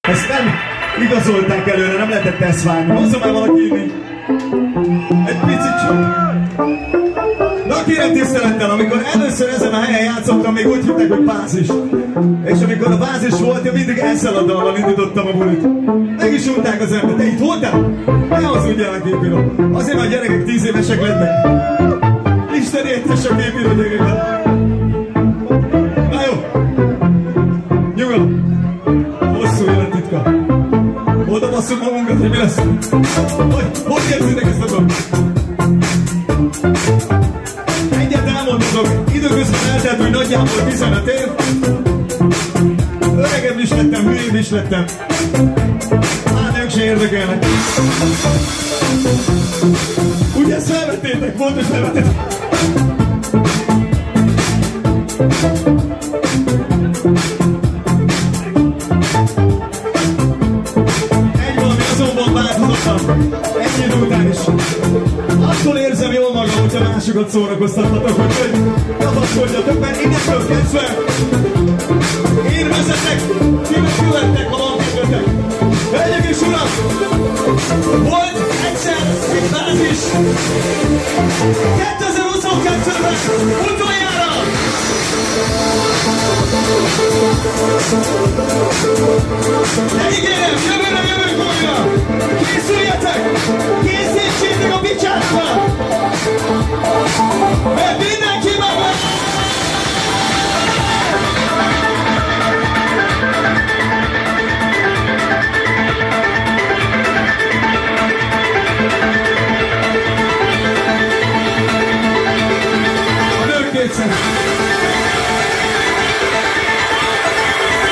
Ezt nem igazolták előre, nem lehetett ezt várni. Hozzá már valaki írni. Egy picit csak. Na kérem tisztelettel, amikor először ezen a helyen játszottam, még úgy hittek, hogy bázis. És amikor a bázis volt, én mindig ezzel a dallal indítottam a bulit. Meg is unták az ember. Te itt voltál? Ne hazudjál a képíró. Azért, mert a gyerekek 10 évesek lettek. Isten értes a képíró gyerekek. Na jó. Nyugodj. Hosszú életitka. Oda basszuk magunkat, hogy mi lesz? Hogy képzitek ezt a dolgot? Egyet elmondatok, időközben eltelt, hogy nagyjából 15 év. Öregebb is lettem, hülyébb is lettem. Hát ők se érdekelnek. Ugye ezt felvettétek, fontos felvettétek. Egy valami azonban változottam. Egy idő után is. Attól érzem jól magam, hogyha másokat szórakoztathatok, hogy kapaszkodjatok, mert innentől kezdve én vezetek, ti meg követtek, ha van kedvetek. Hölgyek és urak! Volt egyszer egy bázis 2022-ben utoljára! De ígérem, jövőre jövünk újra! Készüljetek! Készítsétek a picsákkal! Mert mindenki maga! A nők kétszer!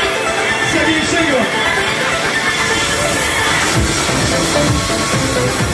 Szegénység van!